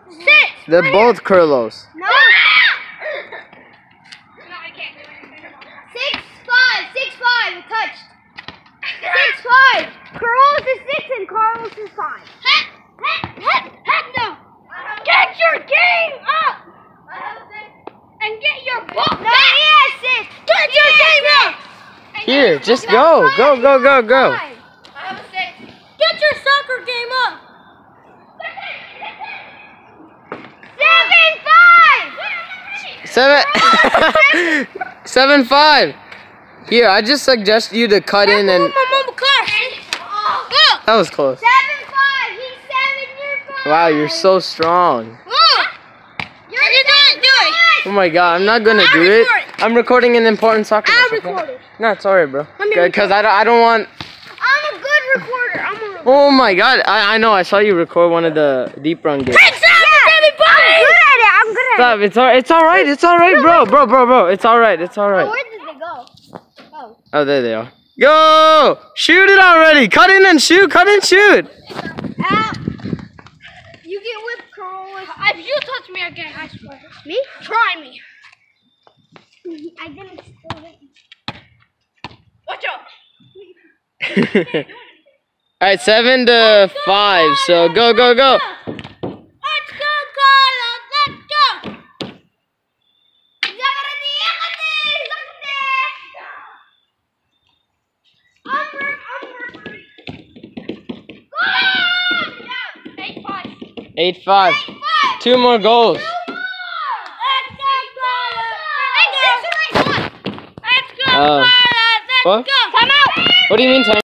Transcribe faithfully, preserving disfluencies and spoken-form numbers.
Six. They're both Curlos. No. No, I can't. Six five. Six five. It touched. Six five. Carlos is six and Carlos is five. Heck, heck, heck, heck no. Get your game up. And get your book. No, he has six. Get your game up. Here, just go. Go, go, go, go. I have a six. Get your soccer game up. Seven five. Seven. Seven five. Here, I just suggest you to cut in and. That was close. Seven five. He's seven. You're five. Wow, you're so strong. You're gonna do it. Oh my God, I'm not gonna do it. I'm recording an important soccer I'll match. record it. No, it's alright, bro. me Because I don't, I don't want. I'm a good recorder. I'm a recorder. Oh my God, I, I know. I saw you record one of the deep run games. I'm good at it. I'm good at Stop. It's all. It's all right. It's all right, bro. Bro, bro, bro. It's all right. It's all it. right. Where did they go? Oh. Oh, there they are. Go! Shoot it already. Cut in and shoot. Cut and shoot. Ow. You get whipped, Carlos. If you touch me again, I swear. Me? Try me. I didn't steal it. Watch out. All right, seven to five. So go, go, go. Let's go, Carlos. Let's go. Eight five. Eight five. Two more goals. Let's go, Uh, Let's what? go. Come out. What do you mean time?